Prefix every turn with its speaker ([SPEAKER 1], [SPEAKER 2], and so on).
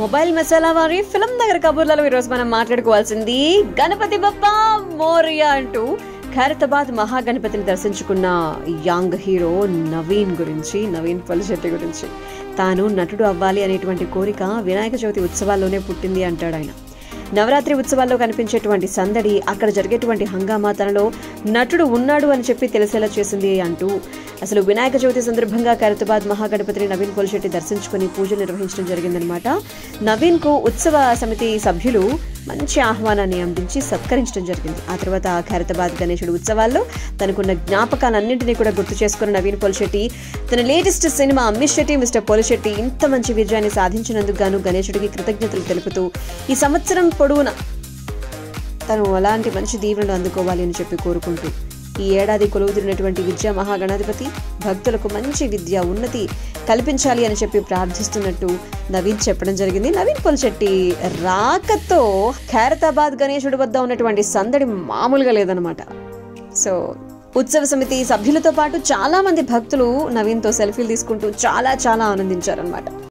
[SPEAKER 1] Mobile masala వారి film Nagar కబుర్లలో ఈరోజు మనం మాట్లాడుకోవాల్సింది గణపతి బప్పా మోరియా అంటూ ఖైరతాబాద్ మహాగణపతిని దర్శించుకున్న యంగ్ హీరో నవీన్ పొలిశెట్టి గురించి. తాను నటుడు అవ్వాలి అనేటువంటి కోరిక వినాయక చవితి ఉత్సవాల్లోనే పుట్టింది అంటాడు ఆయన. నవరాత్రి ఉత్సవాల్లో కనిపించేటువంటి సందడి, అక్కడ జరిగేటువంటి హంగామా తనలో నటుడు ఉన్నాడు అని చెప్పి తెలిసేలా చేసింది అంటూ అసలు వినాయక చవితి సందర్భంగా ఖైరతాబాద్ మహాగణపతిని నవీన్ పొలిశెట్టి దర్శించుకుని పూజలు నిర్వహించడం జరిగిందనమాట. నవీన్ కు ఉత్సవ సమితి సభ్యులు మంచి ఆహ్వానాన్ని అందించి సత్కరించడం జరిగింది. ఆ తర్వాత ఖైరతాబాద్ గణేశుడు ఉత్సవాల్లో తనకున్న జ్ఞాపకాలన్నింటినీ కూడా గుర్తు చేసుకున్న నవీన్ పొలిశెట్టి తన latest cinema miss Shetty mister Polishetty ఇంత మంచి విజయాన్ని సాధించినందుకు గాను గణేశుడికి కృతజ్ఞతలు తెలుపుతూ ఈ సంవత్సరం పొడవునా తను అలాంటి మంచి దీవెనలు అందుకోవాలి అని చెప్పి కోరుకుంటూ ఈ ఏడాది కొలువుదిరినటువంటి విద్యా మహాగణాధిపతి భక్తులకు మంచి విద్య ఉన్నతి కల్పించాలి అని చెప్పి ప్రార్థిస్తున్నట్టు నవీన్ చెప్పడం జరిగింది. నవీన్ పొలిశెట్టి రాకతో ఖైరతాబాద్ గణేశుడి వద్ద ఉన్నటువంటి సందడి మామూలుగా లేదనమాట. సో ఉత్సవ సమితి సభ్యులతో పాటు చాలా మంది భక్తులు నవీన్తో సెల్ఫీలు తీసుకుంటూ చాలా ఆనందించారనమాట.